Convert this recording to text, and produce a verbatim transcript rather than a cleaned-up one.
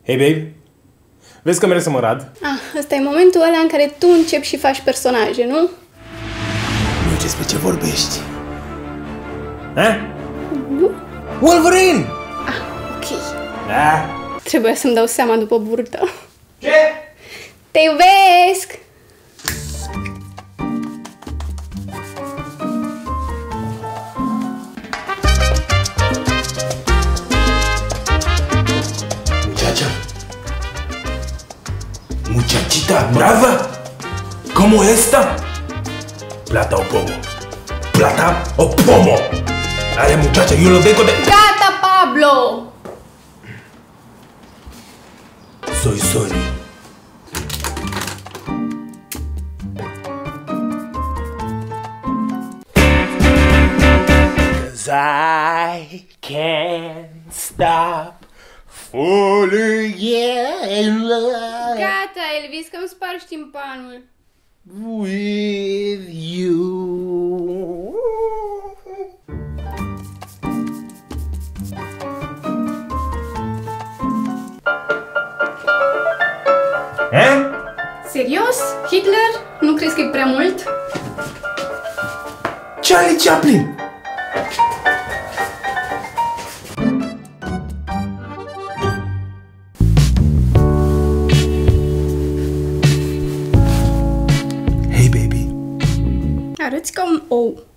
Hei, babe! Vezi că merg să mă rad? Ah, ăsta e momentul ăla în care tu începi și faci personaje, nu? Nu, despre ce vorbești? Ha? Nu? Wolverine! Ah, ok. Da? Trebuia să-mi dau seama după burtă. Ce? Te iubesc! Muchacha. Muchachita brava. ¿Cómo está? Plata o pomo. Plata o pomo. Dale, muchacha, yo lo dejo de... Gata, Pablo! Soy sorry. Cause I can't stop falling in love Gata, Elvis, că îmi spargi timpanul. with you. Eh? Serios? Hitler? Nu crezi că e prea mult? Charlie Chaplin! Hey, baby. Arăți ca un ou.